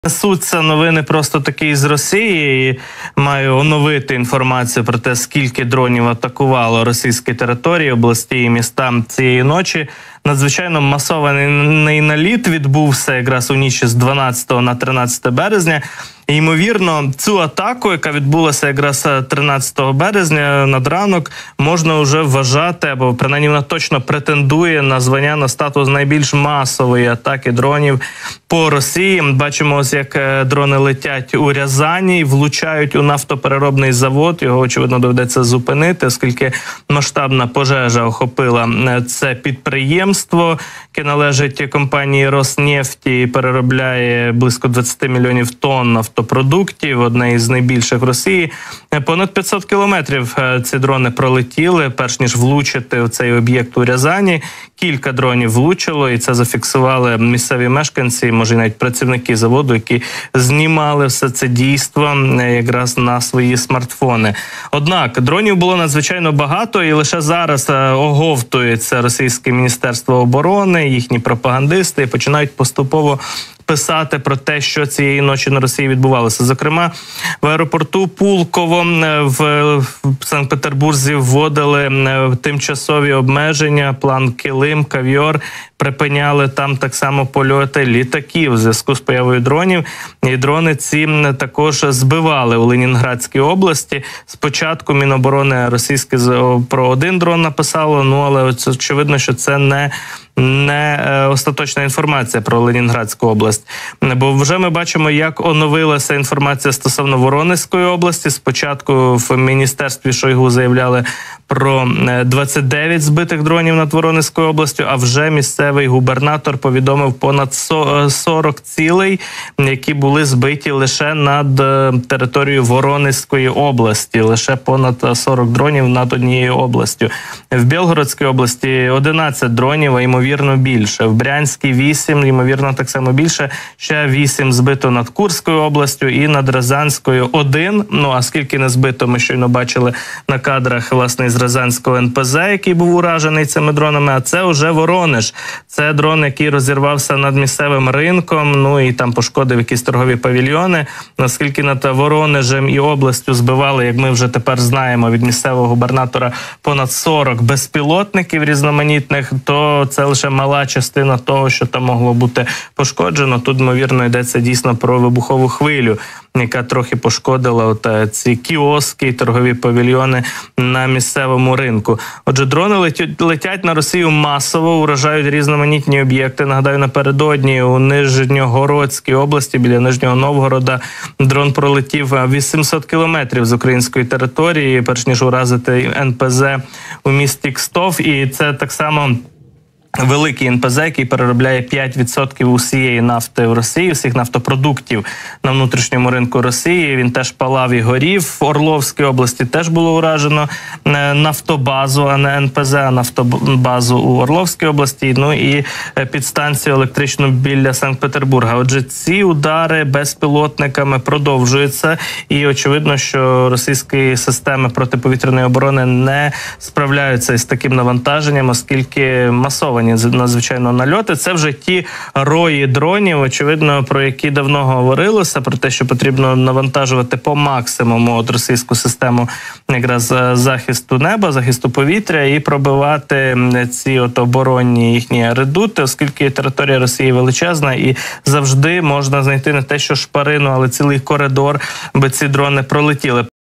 Несуться новини просто такі з Росії, і маю оновити інформацію про те, скільки дронів атакувало російські території, області і міста цієї ночі. Надзвичайно масований наліт відбувся якраз у ніч з 12 на 13 березня. І, ймовірно, цю атаку, яка відбулася якраз 13 березня над ранок, можна вже вважати, або принаймні вона точно претендує на звання, на статус найбільш масової атаки дронів по Росії. Бачимо, ось як дрони летять у Рязані, влучають у нафтопереробний завод. Його, очевидно, доведеться зупинити, оскільки масштабна пожежа охопила це підприємство, яке належить компанії «Роснефті» і переробляє близько 20 мільйонів тонн нафтопродуктів, одне із найбільших в Росії. Понад 500 кілометрів ці дрони пролетіли, перш ніж влучити в цей об'єкт у Рязані. Кілька дронів влучило, і це зафіксували місцеві мешканці, може навіть працівники заводу, які знімали все це дійство якраз на свої смартфони. Однак дронів було надзвичайно багато, і лише зараз оговтується російське Міністерство оборони, їхні пропагандисти, і починають поступово писати про те, що цієї ночі на Росії відбувалося. Зокрема, в аеропорту Пулково в Санкт-Петербурзі вводили тимчасові обмеження, план «Килим», «Кав'йор», припиняли там так само польоти літаків в зв'язку з появою дронів. І дрони ці також збивали у Ленінградській області. Спочатку Міноборони російське про один дрон написало, але очевидно, що це не остаточна інформація про Ленінградську область. Бо вже ми бачимо, як оновилася інформація стосовно Воронезької області. Спочатку в Міністерстві Шойгу заявляли про 29 збитих дронів над Воронезькою областю, а вже місцевий губернатор повідомив понад 40 цілей, які були збиті лише над територією Воронезької області. Лише понад 40 дронів над однією областю. В Білгородській області 11 дронів, а ймовірно більше. В Брянській 8, ймовірно так само більше. Ще 8 збито над Курською областю і над Рязанською 1. А скільки не збито, ми щойно бачили на кадрах, власне, з Рязанського НПЗ, який був уражений цими дронами, а це вже Воронеж. Це дрон, який розірвався над місцевим ринком, і там пошкодив якісь торгові павільйони. Наскільки над Воронежем і областю збивали, як ми вже тепер знаємо від місцевого губернатора, понад 40 безпілотників різноманітних, то це лише мала частина того, що там могло бути пошкоджено. Тут, ймовірно, йдеться дійсно про вибухову хвилю, яка трохи пошкодила ці кіоски і торгові павільйони на місцевому ринку. Отже, дрони летять на Росію масово, уражають різноманітні об'єкти. Нагадаю, напередодні у Нижньогородській області, біля Нижнього Новгорода, дрон пролетів 800 кілометрів з української території, перш ніж уразити НПЗ у місті Кстов. І це так само великий НПЗ, який переробляє 5% усієї нафти в Росії, всіх нафтопродуктів на внутрішньому ринку Росії. Він теж палав і горів. В Орловській області теж було уражено нафтобазу, а не НПЗ, а нафтобазу у Орловській області, і підстанцію електричну біля Санкт-Петербурга. Отже, ці удари безпілотниками продовжуються, і очевидно, що російські системи протиповітряної оборони не справляються із таким навантаженням, оскільки масово надзвичайно нальоти. Це вже ті рої дронів, очевидно, про які давно говорилося, про те, що потрібно навантажувати по максимуму російську систему якраз захисту неба, захисту повітря і пробивати ці оборонні їхні редути, оскільки територія Росії величезна і завжди можна знайти не те, що шпарину, але цілий коридор, аби ці дрони пролетіли.